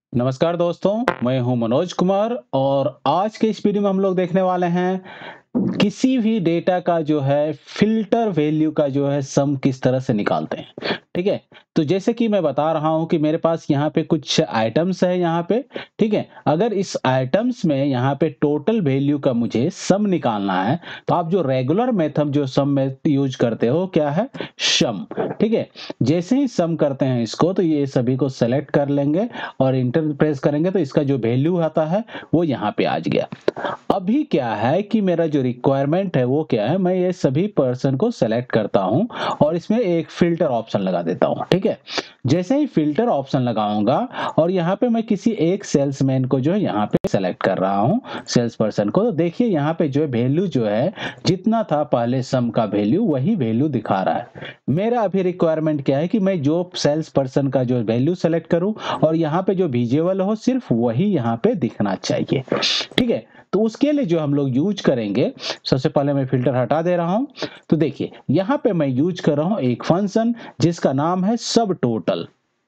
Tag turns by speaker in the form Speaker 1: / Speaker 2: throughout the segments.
Speaker 1: नमस्कार दोस्तों, मैं हूं मनोज कुमार और आज के इस वीडियो में हम लोग देखने वाले हैं किसी भी डेटा का जो है फ़िल्टर वैल्यू का जो है सम किस तरह से निकालते हैं, ठीक है? तो जैसे कि मैं बता रहा हूँ कि मेरे पास यहाँ पे कुछ आइटम्स है यहाँ पे, ठीक है? अगर इस आइटम्स में यहाँ पे टोटल वैल्यू का मुझे सम निकालना है, तो आप जो रेगुलर मेथड जो सम में यूज़ करते हो क्या है? सम, ठीक है? जैसे ही सम करते हैं इसको तो ये सभी को सेलेक्ट कर लेंगे और एंटर प्रेस करेंगे तो इसका जो वैल्यू आता है वो यहाँ पे आ गया। अभी क्या है कि मेरा जो रिक्वायरमेंट है वो क्या है, मैं ये सभी पर्सन को सेलेक्ट करता हूँ और इसमें एक फ़िल्टर ऑप्शन लगा देता हूँ, ठीक है? जैसे ही फ़िल्टर ऑप्शन लगाऊँगा और यहाँ पे मैं किसी एक सेल्समैन को जो है यहाँ पे सेलेक्ट कर रहा हूँ, सेल्स पर्सन को, तो देखिए यहाँ पे जो है वैल्यू जो है जितना था पहले सम का वैल्यू वही वैल्यू दिखा रहा है। मेरा अभी रिक्वायरमेंट क्या है कि मैं जो सेल्स पर्सन का जो वैल्यू सेलेक्ट करूँ और यहाँ पे जो विजिबल हो सिर्फ वही यहाँ पे दिखना चाहिए, ठीक है? तो उसके लिए जो हम लोग यूज करेंगे, सबसे पहले मैं फ़िल्टर हटा दे रहा हूँ। तो देखिए, यहाँ पे मैं यूज कर रहा हूँ एक फंक्शन जिसका नाम है सब टोटल,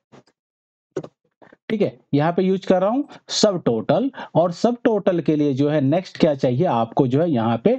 Speaker 1: ठीक है? यहाँ पे यूज कर रहा हूँ सब टोटल और सब टोटल के लिए जो है नेक्स्ट क्या चाहिए आपको जो है यहाँ पे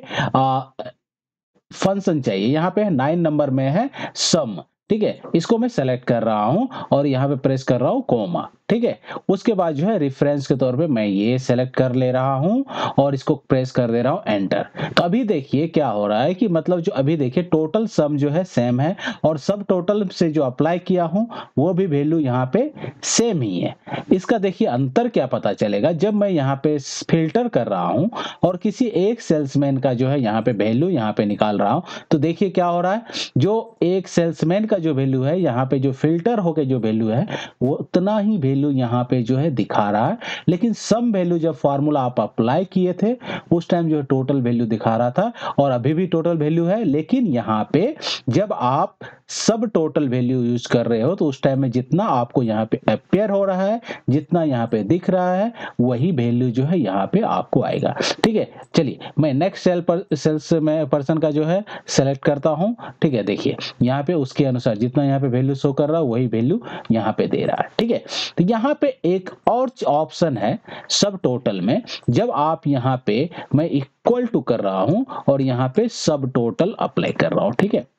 Speaker 1: फंक्शन चाहिए। यहाँ पे 9 नंबर में है सम, ठीक है? इसको मैं सेलेक्ट कर रहा हूँ और यहाँ पे प्रेस कर रहा हूँ कोमा, ठीक है? उसके बाद जो है रेफरेंस के तौर पे मैं ये सेलेक्ट कर ले रहा हूँ और इसको प्रेस कर दे रहा हूँ एंटर। तो अभी देखिए क्या हो रहा है कि मतलब जो अभी देखिए टोटल सम जो है सेम है और सब टोटल से जो अप्लाई किया हूँ वो भी वैल्यू यहाँ पे सेम ही है। इसका देखिए अंतर क्या पता चलेगा जब मैं यहाँ पे फ़िल्टर कर रहा हूँ और किसी एक सेल्समैन का जो है यहाँ पे वैल्यू यहाँ पे निकाल रहा हूँ, तो देखिए क्या हो रहा है, जो एक सेल्समैन का जो वैल्यू है यहाँ पे जो फ़िल्टर होके जो वैल्यू है वो उतना ही वैल्यू यहाँ पे जो है दिखा रहा है। लेकिन सम वैल्यू जब फ़ॉर्मूला आप अप्लाई किए थे उस टाइम जो है टोटल वैल्यू दिखा रहा था और अभी भी टोटल वैल्यू है, लेकिन यहाँ पे जब आप सब टोटल वैल्यू यूज़ कर रहे हो तो उस टाइम में जितना आपको यहाँ पे अपीयर हो रहा है, जितना यहाँ पे दिख रहा है, वही वैल्यू जो है यहाँ पे आपको आएगा, ठीक है? चलिए मैं नेक्स्ट सेल्स में पर्सन का जो है सेलेक्ट करता हूँ, ठीक है? देखिए यहाँ पे उसके अनुसार जितना यहाँ पे वैल्यू शो कर रहा है वही वैल्यू यहाँ पे दे रहा है, ठीक है? तो यहाँ पे एक और ऑप्शन है सब टोटल में, जब आप यहाँ पे मैं इक्वल टू कर रहा हूँ और यहाँ पे सब टोटल अप्लाई कर रहा हूँ, ठीक है?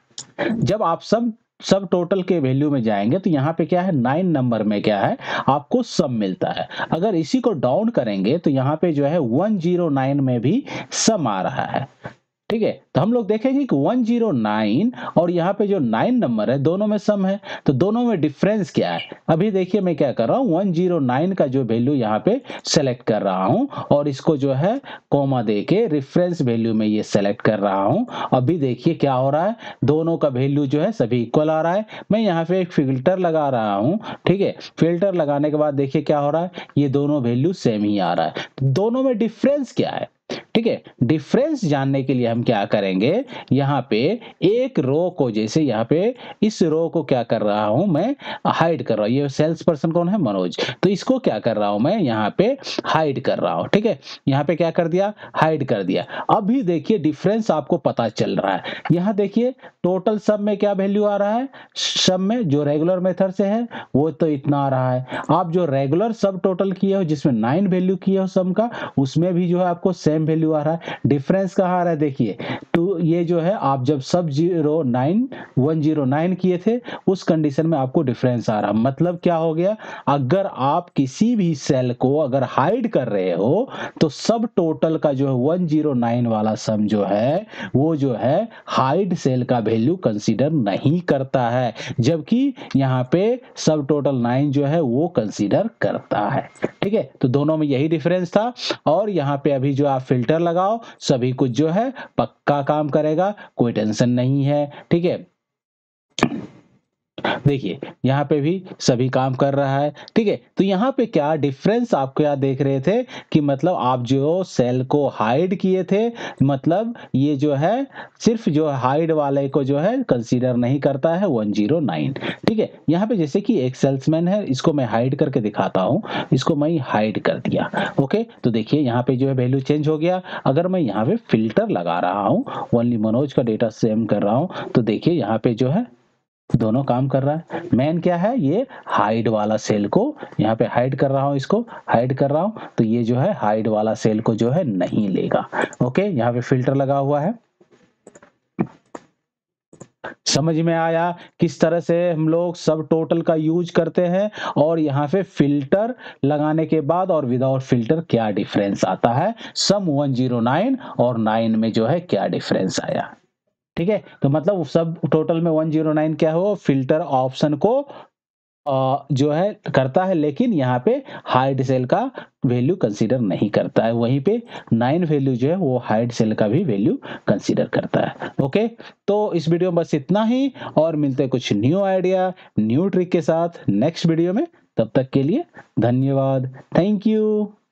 Speaker 1: जब आप सब टोटल के वैल्यू में जाएंगे तो यहाँ पे क्या है 9 नंबर में क्या है आपको सम मिलता है। अगर इसी को डाउन करेंगे तो यहाँ पे जो है 109 में भी सम आ रहा है, ठीक है? तो हम लोग देखेंगे कि 109 और यहाँ पे जो 9 नंबर है दोनों में सम है, तो दोनों में डिफरेंस क्या है? अभी देखिए मैं क्या कर रहा हूँ 109 का जो वैल्यू यहाँ पे सेलेक्ट कर रहा हूँ और इसको जो है कोमा देके रेफरेंस वैल्यू में ये सेलेक्ट कर रहा हूँ। अभी देखिए क्या हो रहा है, दोनों का वैल्यू जो है सभी इक्वल आ रहा है। मैं यहाँ पे एक फ़िल्टर लगा रहा हूँ, ठीक है? फ़िल्टर लगाने के बाद देखिए क्या हो रहा है, ये दोनों वैल्यू सेम ही आ रहा है। दोनों में डिफरेंस क्या है? ठीक है? डिफरेंस जानने के लिए हम क्या करेंगे, यहाँ पे एक रो को जैसे यहाँ पे इस रो को क्या कर रहा हूँ मैं हाइड कर रहा हूँ। ये सेल्स पर्सन कौन है? मनोज। तो इसको क्या कर रहा हूँ मैं यहाँ पे हाइड कर रहा हूँ, ठीक है? यहाँ पे क्या कर दिया? हाइड कर दिया। अभी देखिए डिफरेंस आपको पता चल रहा है। यहाँ देखिए टोटल सम में क्या वैल्यू आ रहा है? सम में जो रेगुलर मेथड से है वो तो इतना आ रहा है। आप जो रेगुलर सब टोटल किए हो जिसमें 9 वैल्यू किए हो सम का, उसमें भी जो है आपको सेम वैल्यू आ रहा है। डिफरेंस कहाँ आ रहा है देखिए, तो ये जो है आप जब सब 109 किए थे उस कंडीशन में आपको डिफरेंस आ रहा है। मतलब क्या हो गया, अगर आप किसी भी सेल को अगर हाइड कर रहे हो तो सब टोटल का जो है 109 वाला सम जो है वो जो है हाइड सेल का वैल्यू कंसीडर नहीं करता है, जबकि यहाँ पे सब टोटल 9 जो है वो कंसीडर करता है, ठीक है? तो दोनों में यही डिफरेंस था और यहाँ पे अभी जो आप फ़िल्टर लगाओ सभी कुछ जो है पक्का काम करेगा, कोई टेंशन नहीं है, ठीक है? देखिए यहाँ पे भी सभी काम कर रहा है, ठीक है? तो यहाँ पे क्या डिफरेंस आप क्या देख रहे थे कि मतलब आप जो सेल को हाइड किए थे, मतलब ये जो है सिर्फ जो हाइड वाले को जो है कंसीडर नहीं करता है 109, ठीक है? यहाँ पे जैसे कि एक सेल्समैन है, इसको मैं हाइड करके दिखाता हूँ, इसको मैं हाइड कर दिया, ओके? तो देखिए यहाँ पे जो है वैल्यू चेंज हो गया। अगर मैं यहाँ पे फ़िल्टर लगा रहा हूँ, ओनली मनोज का डेटा सेम कर रहा हूँ, तो देखिए यहाँ पे जो है दोनों काम कर रहा है। मेन क्या है, ये हाइड वाला सेल को यहाँ पे हाइड कर रहा हूँ, इसको हाइड कर रहा हूँ, तो ये जो है हाइड वाला सेल को जो है नहीं लेगा। ओके, यहाँ पे फिल्टर लगा हुआ है। समझ में आया किस तरह से हम लोग सब टोटल का यूज करते हैं, और यहाँ पे फिल्टर लगाने के बाद और विदाउट फिल्टर क्या डिफरेंस आता है, सम 109 और 9 में जो है क्या डिफरेंस आया। ठीक है, तो मतलब सब टोटल में 109 क्या हो, फिल्टर ऑप्शन को जो है करता है, लेकिन यहाँ पे हाइड सेल का वैल्यू कंसीडर नहीं करता है। वहीं पे 9 वैल्यू जो है वो हाइड सेल का भी वैल्यू कंसीडर करता है। ओके, तो इस वीडियो में बस इतना ही, और मिलते हैं कुछ न्यू आइडिया न्यू ट्रिक के साथ नेक्स्ट वीडियो में। तब तक के लिए धन्यवाद, थैंक यू।